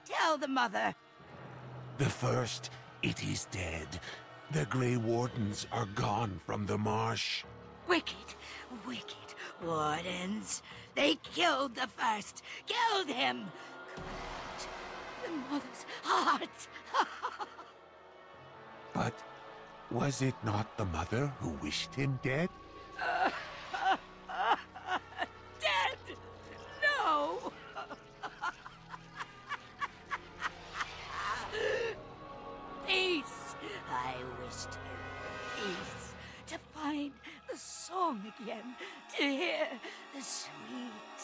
Tell the mother. The first, it is dead. The Grey Wardens are gone from the marsh. Wicked, wicked wardens. They killed the first. Killed him. Cut the mother's heart. But was it not the mother who wished him dead? Dead? No. Peace. I wished him peace. To find the song again. To hear the sweet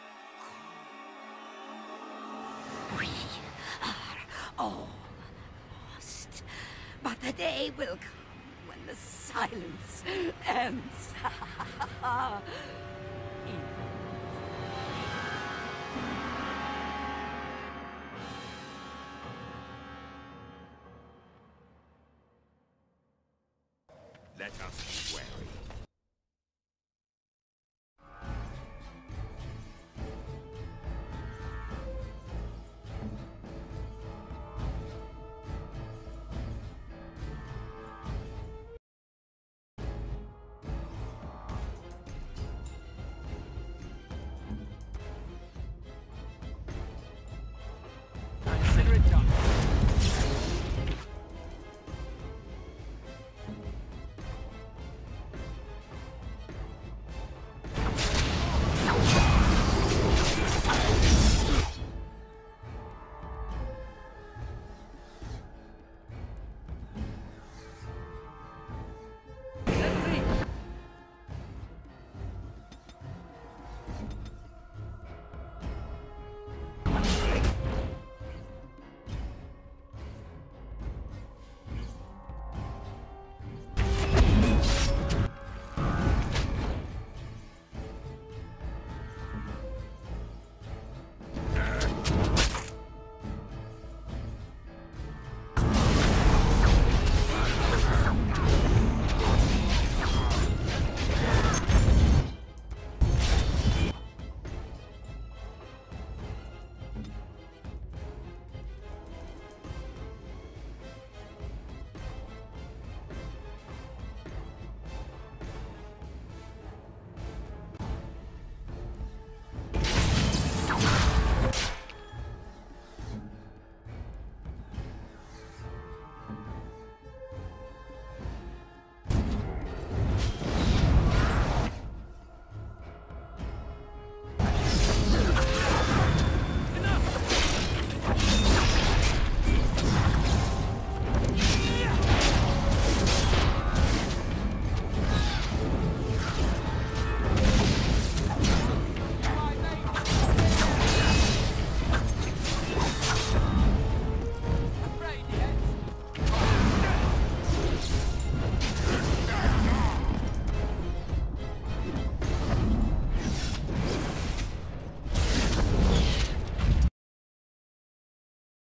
call. We are all lost. But the day will come when the silence ends.